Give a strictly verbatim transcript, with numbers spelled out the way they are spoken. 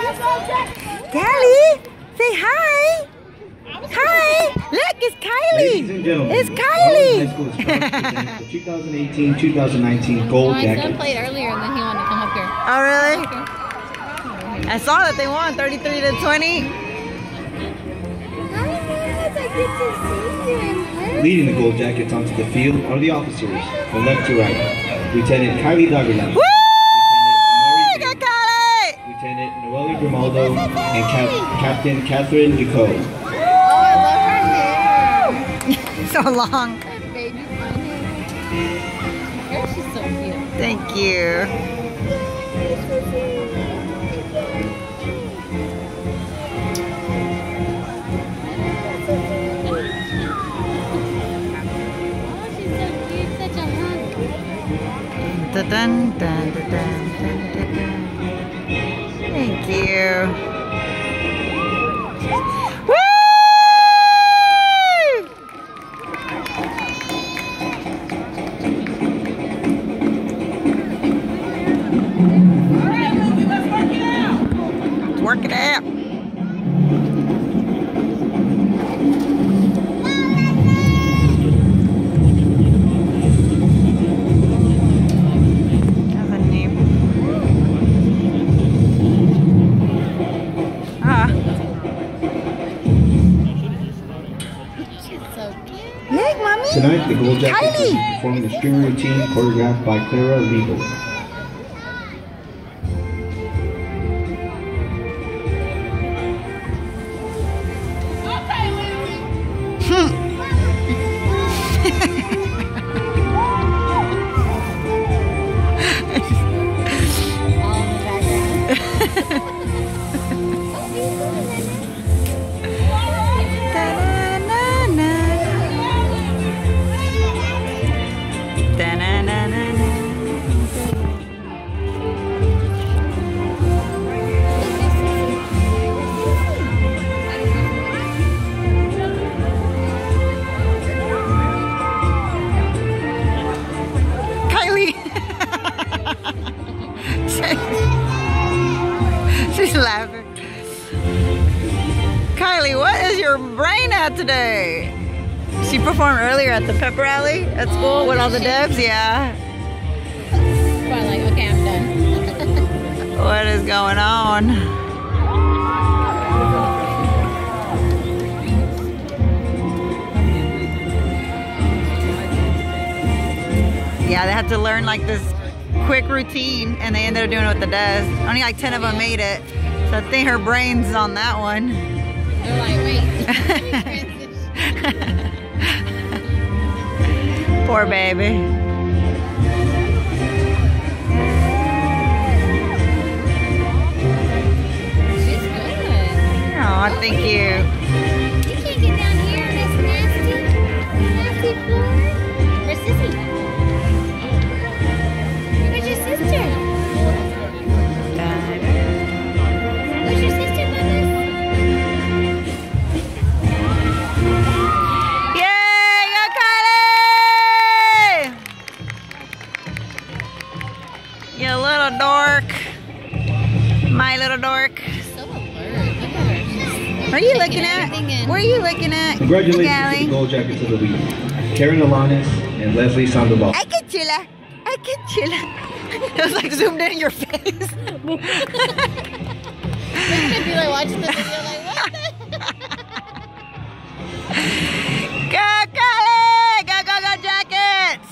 Callie, say hi. Hi. Look, it's Kylie. Ladies and gentlemen, it's Kylie. High School is proud to present the twenty eighteen twenty nineteen Gold My Jackets. son played earlier and then he wanted to come up here. Oh, really? I saw that they won thirty-three to twenty. Leading the Gold Jackets onto the field are the officers from left to right. Lieutenant Kylie Dagerland. Woo! Lieutenant Amari Green, Lieutenant Noelle Grimaldo, and Cap Captain Catherine Ducot. Oh, I love her hair. So long. That baby fun hair. Her hair, she's so cute. Thank you. Dun, dun, dun, dun, dun, dun, dun. Thank you. Woo! Let's work it out. Tonight, the Gold Jackets will be performing the string routine choreographed by Clara Regal. She's laughing. Kylie, what is your brain at today? She performed earlier at the pep rally at school with all the devs, yeah. Probably like, okay, I'm done. What is going on? Yeah, they had to learn like this quick routine and they ended up doing it with the devs. Only like ten of them made it. So I think her brain's on that one. They're like, wait. Poor baby. She's good. Oh, thank you. You can't get down here on this nasty, nasty floor. Where's Sissy? Where's your sister? Where's your sister, Mamas? Yay, go Kylie! You little dork. My little dork. So alert. Look at her. What are you looking at? What are you looking at? Congratulations Callie. to the Gold Jackets of the week, Karen Alanis and Leslie Sandoval. I can chilla. I can chilla. It was like zoomed in your face. If you like watching the video, like, what the? Go, Kylie! Go, go, go, Jackets!